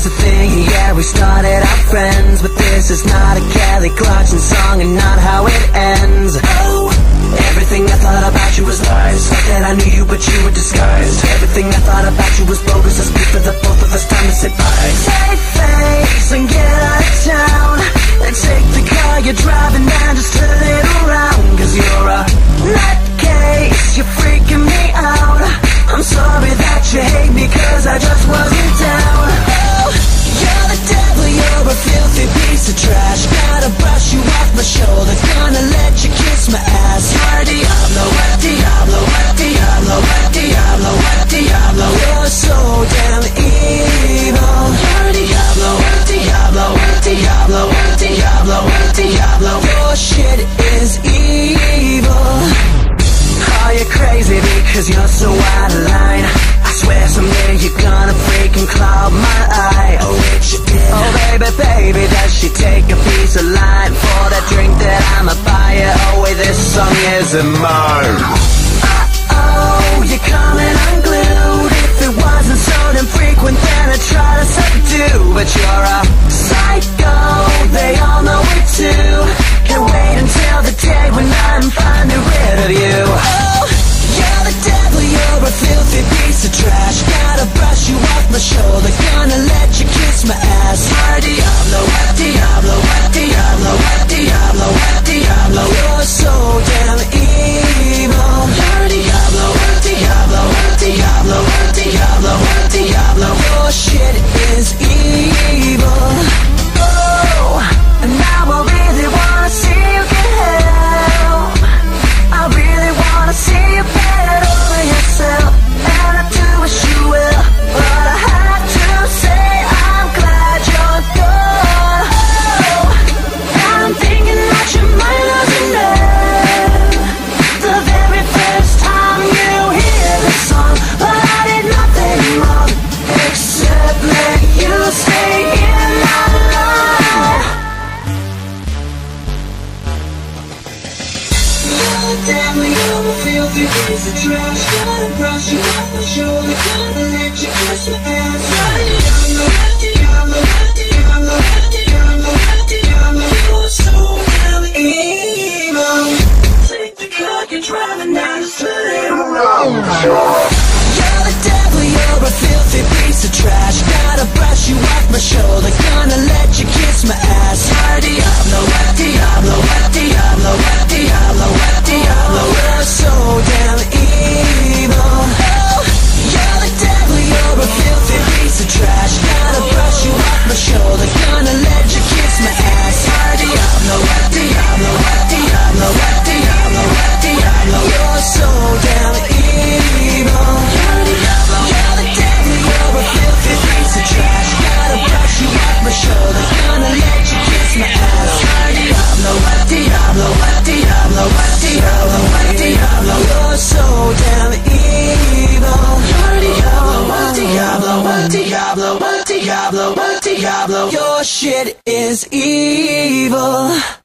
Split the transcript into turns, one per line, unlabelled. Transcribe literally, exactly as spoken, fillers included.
was a thing, yeah, we started out friends. But this is not a Kelly Clarkson song, and not how it ends. Oh, everything I thought about you was lies. Thought that I knew you, but you were disguised. Everything I thought about you was bogus. I speak for the both of us, time to say bye. Save face and get out of town, and take the car you're driving and just turn it around. Cause you're a nutcase, you're freaking me out. I'm sorry that you hate me, cause I just wasn't down. Oh, you're the devil, you're a filthy piece of trash. Gotta brush you off my shoulder, gonna let you kiss my ass. You're Diablo, el Diablo, el Diablo, el Diablo, el Diablo. You're so damn evil. You're Diablo, el Diablo, el Diablo, el Diablo, el Diablo. Your shit is evil. Oh, you're crazy because you're so out of line. I swear someday you're gonna freaking cloud my eye. Oh, which you did. Oh, baby, baby, does she take a piece of line for that drink that I'ma buy you? Oh, wait, this song isn't mine. Uh-oh, you're coming unglued. If it wasn't so damn frequent, then I'd try to subdue. But you're a psycho, they all know it too. Can't wait until the day when I'm finally rid of you. Oh, you're the devil, you're a filthy piece of trash. Gotta brush you off my shoulder, gonna let you kiss my ass. You're Diablo, el Diablo, el Diablo, el Diablo, el Diablo. You're so damn evil. You're Diablo, el Diablo, el Diablo, el Diablo, el Diablo. Your shit is evil. Oh, and now I really wanna see you get help. I really wanna see you get over yourself, and I do wish you will. But I have to say I'm glad you're gone. Oh, I'm thinking that you might lose enough the very first time you hear the song. But I did nothing wrong except let you stay in my life. Damn, you're a filthy piece of trash. Gotta brush you off my shoulder, gonna let you kiss my ass. Diablo, Diablo, Diablo, Diablo, Diablo. You're so damn evil. Take the car you're driving now, just turn it around. You're the devil, you're a filthy piece of trash. Gotta brush you off my shoulder, gonna let you kiss my ass. You're Diablo, Diablo, Diablo, Diablo, Diablo. You're so damn evil. Oh, you're the devil, you're a filthy piece of trash. Gotta brush you off my shoulder, gonna let you kiss my ass. You're Diablo, Diablo, Diablo, Diablo, Diablo. You're so damn evil. You're Diablo, you're the devil, you're a filthy piece of trash. Gotta brush you off my shoulder, gonna let you kiss my ass. You're Diablo, Diablo, Diablo, Diablo, Diablo. You're so damn evil. You're Diablo, Diablo, Diablo, Diablo, Diablo. Your shit is evil.